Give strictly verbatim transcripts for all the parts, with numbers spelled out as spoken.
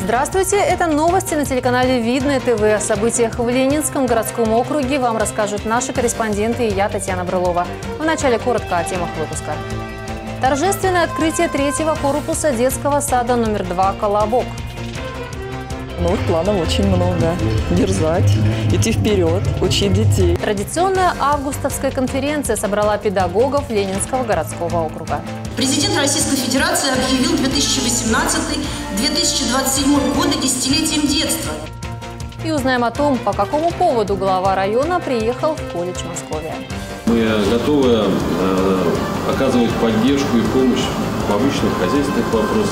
Здравствуйте! Это новости на телеканале Видное ТВ. О событиях в Ленинском городском округе вам расскажут наши корреспонденты и я, Татьяна Брылова. Вначале коротко о темах выпуска. Торжественное открытие третьего корпуса детского сада номер два «Колобок». Новых планов очень много. Дерзать, идти вперед, учить детей. Традиционная августовская конференция собрала педагогов Ленинского городского округа. Президент Российской Федерации объявил две тысячи восемнадцатый — две тысячи двадцать седьмой годы десятилетием детства. И узнаем о том, по какому поводу глава района приехал в колледж Московия. Мы готовы э, оказывать поддержку и помощь в обычных хозяйственных вопросах.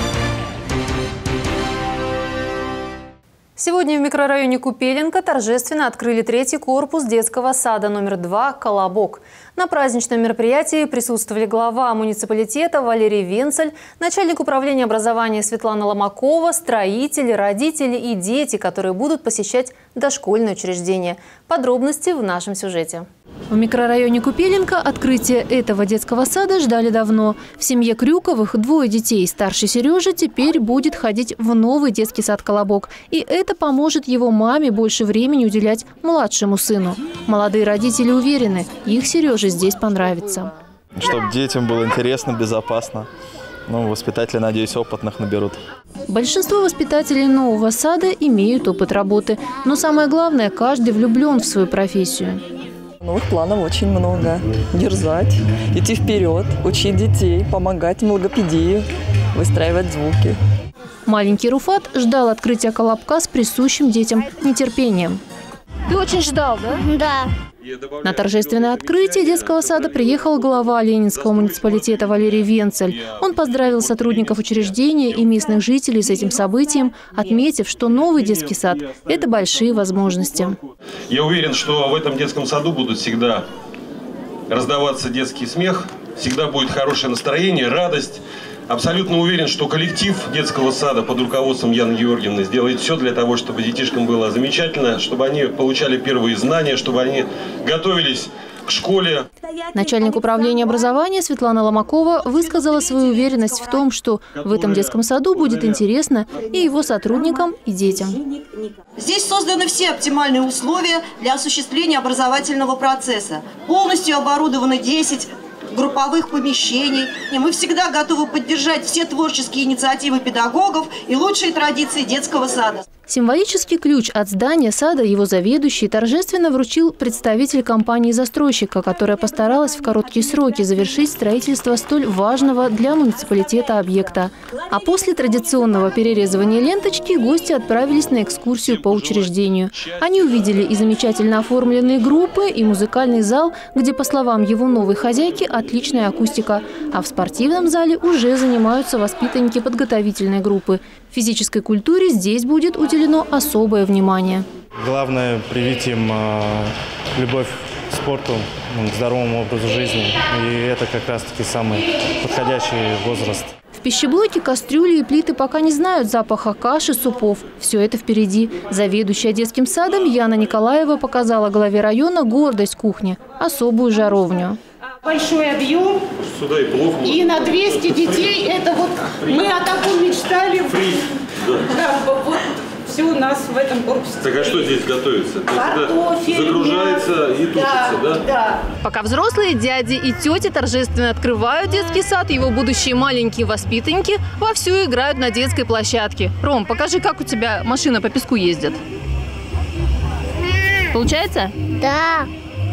Сегодня в микрорайоне Купеленко торжественно открыли третий корпус детского сада номер два «Колобок». На праздничном мероприятии присутствовали глава муниципалитета Валерий Венцель, начальник управления образования Светлана Ломакова, строители, родители и дети, которые будут посещать дошкольные учреждения. Подробности в нашем сюжете. В микрорайоне Купеленко открытие этого детского сада ждали давно. В семье Крюковых двое детей. Старший Сережа теперь будет ходить в новый детский сад «Колобок». И это поможет его маме больше времени уделять младшему сыну. Молодые родители уверены, их Сереже здесь понравится. Чтобы детям было интересно, безопасно. Ну, воспитатели, надеюсь, опытных наберут. Большинство воспитателей нового сада имеют опыт работы. Но самое главное, каждый влюблен в свою профессию. Новых планов очень много. Дерзать, идти вперед, учить детей, помогать в логопедии, выстраивать звуки. Маленький Руфат ждал открытия «Колобка» с присущим детям нетерпением. Ты очень ждал, да? Да. На торжественное открытие детского сада приехал глава Ленинского муниципалитета Валерий Венцель. Он поздравил сотрудников учреждения и местных жителей с этим событием, отметив, что новый детский сад – это большие возможности. Я уверен, что в этом детском саду будут всегда раздаваться детский смех, всегда будет хорошее настроение, радость. Абсолютно уверен, что коллектив детского сада под руководством Яны Георгиевны сделает все для того, чтобы детишкам было замечательно, чтобы они получали первые знания, чтобы они готовились к школе. Начальник управления образования Светлана Ломакова высказала свою уверенность в том, что в этом детском саду будет интересно и его сотрудникам, и детям. Здесь созданы все оптимальные условия для осуществления образовательного процесса. Полностью оборудованы десять групповых помещений. И мы всегда готовы поддержать все творческие инициативы педагогов и лучшие традиции детского сада. Символический ключ от здания сада его заведующий торжественно вручил представитель компании-застройщика, которая постаралась в короткие сроки завершить строительство столь важного для муниципалитета объекта. А после традиционного перерезывания ленточки гости отправились на экскурсию по учреждению. Они увидели и замечательно оформленные группы, и музыкальный зал, где, по словам его новой хозяйки, отличная акустика. А в спортивном зале уже занимаются воспитанники подготовительной группы. Физической культуре здесь будет уделено особое внимание. Главное – привить им э, любовь к спорту, к здоровому образу жизни. И это как раз-таки самый подходящий возраст. В пищеблоке кастрюли и плиты пока не знают запаха каши, супов. Все это впереди. Заведующая детским садом Яна Николаева показала главе района гордость кухни – особую жаровню. Большой объем. Сюда и плов. И на двести детей. Это вот мы о таком мечтали. Фри. Да. Да, вот все у нас в этом корпусе. Так а что здесь готовится? Картофель, загружается и тушится, да? Да, да. Пока взрослые дяди и тети торжественно открывают детский сад, его будущие маленькие воспитанники вовсю играют на детской площадке. Ром, покажи, как у тебя машина по песку ездит. Получается? Да.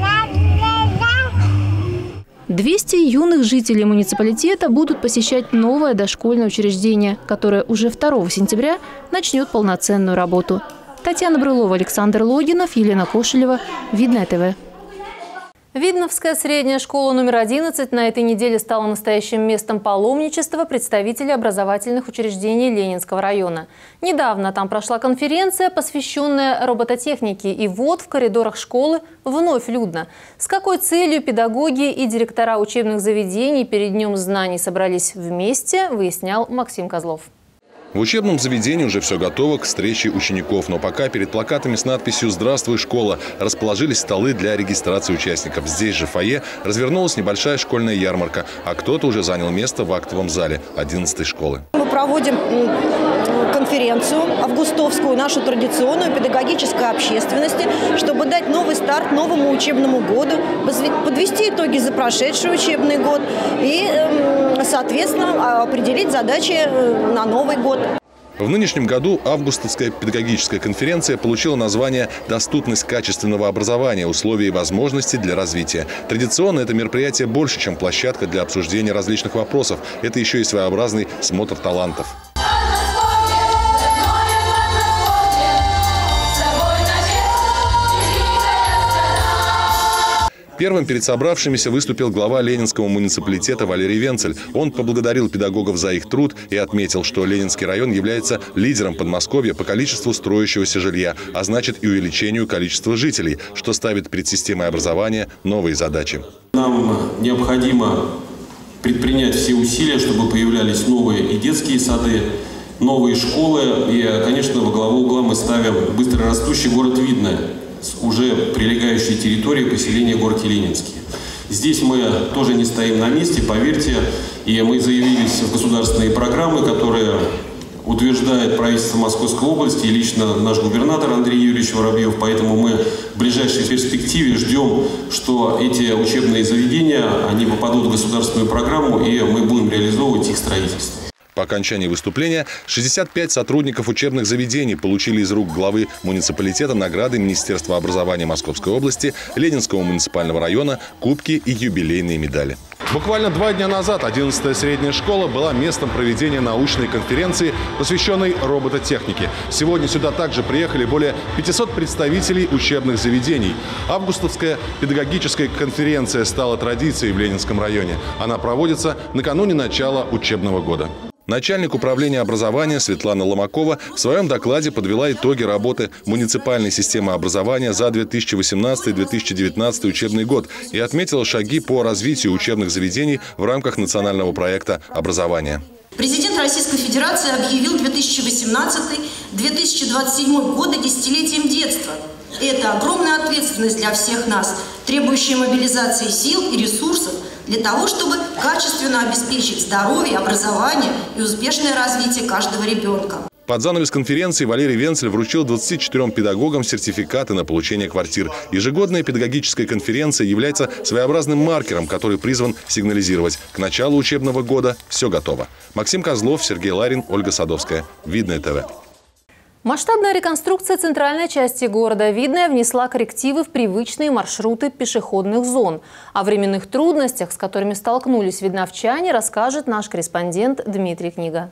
двести юных жителей муниципалитета будут посещать новое дошкольное учреждение, которое уже второго сентября начнет полноценную работу. Татьяна Брылова, Александр Логинов, Елена Кошелева. Видное ТВ. Видновская средняя школа номер одиннадцать на этой неделе стала настоящим местом паломничества представителей образовательных учреждений Ленинского района. Недавно там прошла конференция, посвященная робототехнике. И вот в коридорах школы вновь людно. С какой целью педагоги и директора учебных заведений перед Днем знаний собрались вместе, выяснял Максим Козлов. В учебном заведении уже все готово к встрече учеников. Но пока перед плакатами с надписью «Здравствуй, школа» расположились столы для регистрации участников. Здесь же в фойе развернулась небольшая школьная ярмарка, а кто-то уже занял место в актовом зале одиннадцатой школы. Мы проводим конференцию августовскую, нашу традиционную педагогической общественности, чтобы дать новый старт новому учебному году, подвести итоги за прошедший учебный год и, соответственно, определить задачи на Новый год. В нынешнем году августовская педагогическая конференция получила название «Доступность качественного образования. Условия и возможности для развития». Традиционно это мероприятие больше, чем площадка для обсуждения различных вопросов. Это еще и своеобразный смотр талантов. Первым перед собравшимися выступил глава Ленинского муниципалитета Валерий Венцель. Он поблагодарил педагогов за их труд и отметил, что Ленинский район является лидером Подмосковья по количеству строящегося жилья, а значит и увеличению количества жителей, что ставит перед системой образования новые задачи. Нам необходимо предпринять все усилия, чтобы появлялись новые и детские сады, новые школы. И, конечно, во главу угла мы ставим быстрорастущий город Видное, с уже прилегающей территории поселения город Ленинский. Здесь мы тоже не стоим на месте, поверьте, и мы заявились в государственные программы, которые утверждает правительство Московской области и лично наш губернатор Андрей Юрьевич Воробьев. Поэтому мы в ближайшей перспективе ждем, что эти учебные заведения, они попадут в государственную программу, и мы будем реализовывать их строительство. По окончании выступления шестьдесят пять сотрудников учебных заведений получили из рук главы муниципалитета награды Министерства образования Московской области, Ленинского муниципального района, кубки и юбилейные медали. Буквально два дня назад одиннадцатая средняя школа была местом проведения научной конференции, посвященной робототехнике. Сегодня сюда также приехали более пятисот представителей учебных заведений. Августовская педагогическая конференция стала традицией в Ленинском районе. Она проводится накануне начала учебного года. Начальник управления образования Светлана Ломакова в своем докладе подвела итоги работы муниципальной системы образования за две тысячи восемнадцатый — две тысячи девятнадцатый учебный год и отметила шаги по развитию учебных заведений в рамках национального проекта образования. Президент Российской Федерации объявил две тысячи восемнадцатый — две тысячи двадцать седьмой годы десятилетием детства. Это огромная ответственность для всех нас, требующая мобилизации сил и ресурсов для того, чтобы качественно обеспечить здоровье, образование и успешное развитие каждого ребенка. Под занавес конференции Валерий Венцель вручил двадцати четырем педагогам сертификаты на получение квартир. Ежегодная педагогическая конференция является своеобразным маркером, который призван сигнализировать: к началу учебного года все готово. Максим Козлов, Сергей Ларин, Ольга Садовская. Видное ТВ. Масштабная реконструкция центральной части города Видное внесла коррективы в привычные маршруты пешеходных зон. О временных трудностях, с которыми столкнулись видновчане, расскажет наш корреспондент Дмитрий Книга.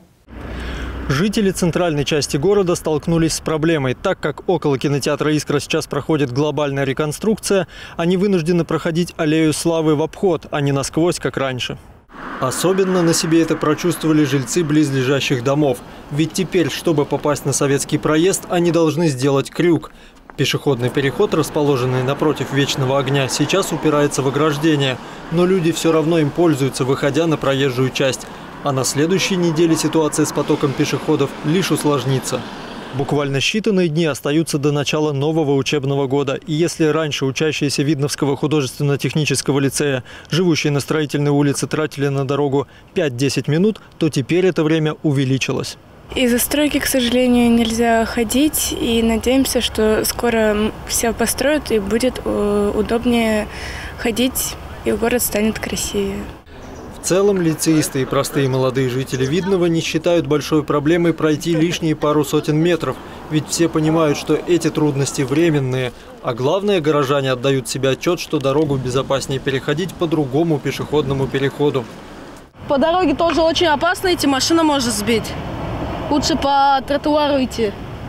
Жители центральной части города столкнулись с проблемой. Так как около кинотеатра «Искра» сейчас проходит глобальная реконструкция, они вынуждены проходить аллею Славы в обход, а не насквозь, как раньше. Особенно на себе это прочувствовали жильцы близлежащих домов. Ведь теперь, чтобы попасть на Советский проезд, они должны сделать крюк. Пешеходный переход, расположенный напротив Вечного огня, сейчас упирается в ограждение. Но люди все равно им пользуются, выходя на проезжую часть. А на следующей неделе ситуация с потоком пешеходов лишь усложнится. Буквально считанные дни остаются до начала нового учебного года. И если раньше учащиеся Видновского художественно-технического лицея, живущие на Строительной улице, тратили на дорогу пять-десять минут, то теперь это время увеличилось. Из-за стройки, к сожалению, нельзя ходить. И надеемся, что скоро все построят и будет удобнее ходить, и город станет красивее. В целом, лицеисты и простые молодые жители Видного не считают большой проблемой пройти лишние пару сотен метров. Ведь все понимают, что эти трудности временные. А главное, горожане отдают себе отчет, что дорогу безопаснее переходить по другому пешеходному переходу. По дороге тоже очень опасно идти, машина может сбить. Лучше по тротуару идти.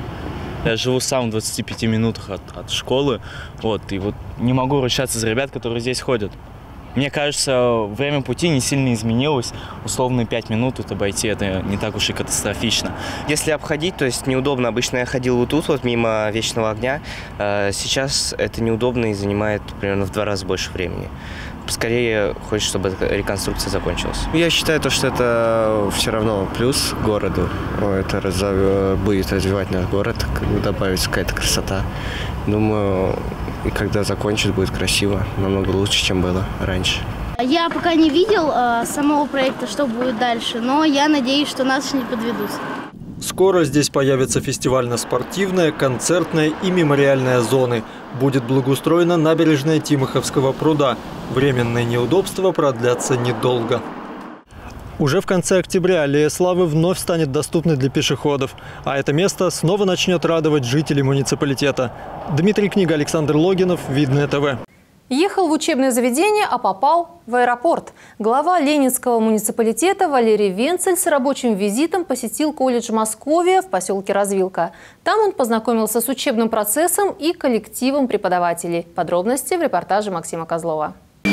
Я живу сам в двадцати пяти минутах от, от школы, вот, и вот не могу ручаться за ребят, которые здесь ходят. Мне кажется, время пути не сильно изменилось. Условно пять минут тут обойти, это не так уж и катастрофично. Если обходить, то есть неудобно. Обычно я ходил вот тут, вот мимо Вечного огня. Сейчас это неудобно и занимает примерно в два раза больше времени. Скорее хочется, чтобы реконструкция закончилась. Я считаю, что это все равно плюс городу. Это будет развивать наш город, добавится какая-то красота. Думаю, и когда закончат, будет красиво, намного лучше, чем было раньше. Я пока не видел э, самого проекта, что будет дальше, но я надеюсь, что нас не подведут. Скоро здесь появится фестивально-спортивная, концертная и мемориальная зоны. Будет благоустроена набережная Тимоховского пруда. Временные неудобства продлятся недолго. Уже в конце октября аллея Славы вновь станет доступной для пешеходов. А это место снова начнет радовать жителей муниципалитета. Дмитрий Книга, Александр Логинов, Видное ТВ. Ехал в учебное заведение, а попал в аэропорт. Глава Ленинского муниципалитета Валерий Венцель с рабочим визитом посетил колледж Московия в поселке Развилка. Там он познакомился с учебным процессом и коллективом преподавателей. Подробности в репортаже Максима Козлова.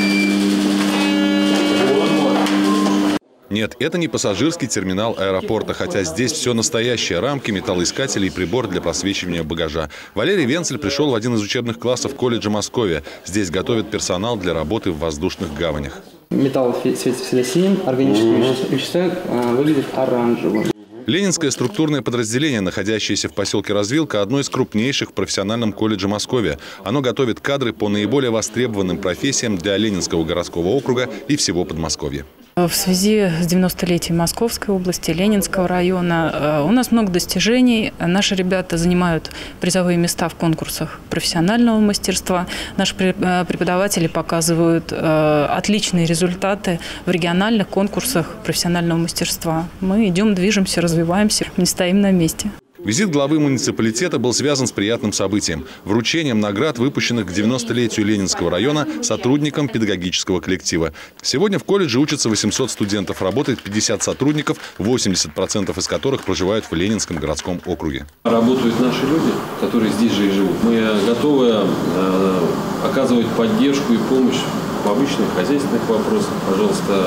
Нет, это не пассажирский терминал аэропорта, хотя здесь все настоящее – рамки, металлоискатели и прибор для просвечивания багажа. Валерий Венцель пришел в один из учебных классов колледжа Московия. Здесь готовят персонал для работы в воздушных гаванях. Металл светится всегда синим, органические вещества выглядят оранжевым. Ленинское структурное подразделение, находящееся в поселке Развилка, одно из крупнейших в профессиональном колледже Московия. Оно готовит кадры по наиболее востребованным профессиям для Ленинского городского округа и всего Подмосковья. В связи с девяностолетием Московской области, Ленинского района у нас много достижений. Наши ребята занимают призовые места в конкурсах профессионального мастерства. Наши преподаватели показывают отличные результаты в региональных конкурсах профессионального мастерства. Мы идем, движемся, развиваемся, не стоим на месте. Визит главы муниципалитета был связан с приятным событием – вручением наград, выпущенных к девяностолетию Ленинского района сотрудникам педагогического коллектива. Сегодня в колледже учатся восемьсот студентов, работает пятьдесят сотрудников, восемьдесят процентов из которых проживают в Ленинском городском округе. Работают наши люди, которые здесь же и живут. Мы готовы э, оказывать поддержку и помощь в обычных хозяйственных вопросах. Пожалуйста,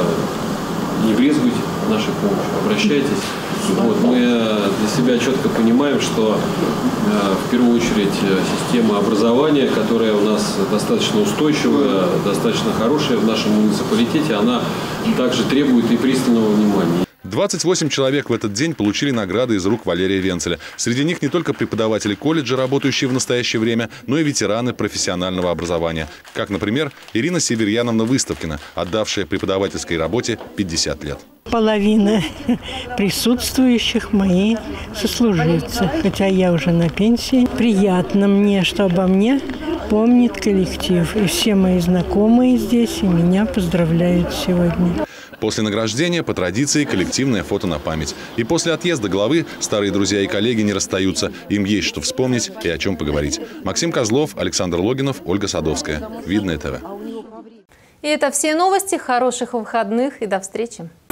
не брезгуйте нашей помощью, обращайтесь. Вот, мы для себя четко понимаем, что э, в первую очередь система образования, которая у нас достаточно устойчивая, достаточно хорошая в нашем муниципалитете, она также требует и пристального внимания. двадцать восемь человек в этот день получили награды из рук Валерия Венцеля. Среди них не только преподаватели колледжа, работающие в настоящее время, но и ветераны профессионального образования. Как, например, Ирина Северьяновна Выставкина, отдавшая преподавательской работе пятьдесят лет. Половина присутствующих мои сослуживцы, хотя я уже на пенсии. Приятно мне, что обо мне помнит коллектив. И все мои знакомые здесь, и меня поздравляют сегодня. После награждения, по традиции, коллективное фото на память. И после отъезда главы старые друзья и коллеги не расстаются. Им есть что вспомнить и о чем поговорить. Максим Козлов, Александр Логинов, Ольга Садовская. Видное ТВ. И это все новости. Хороших выходных и до встречи.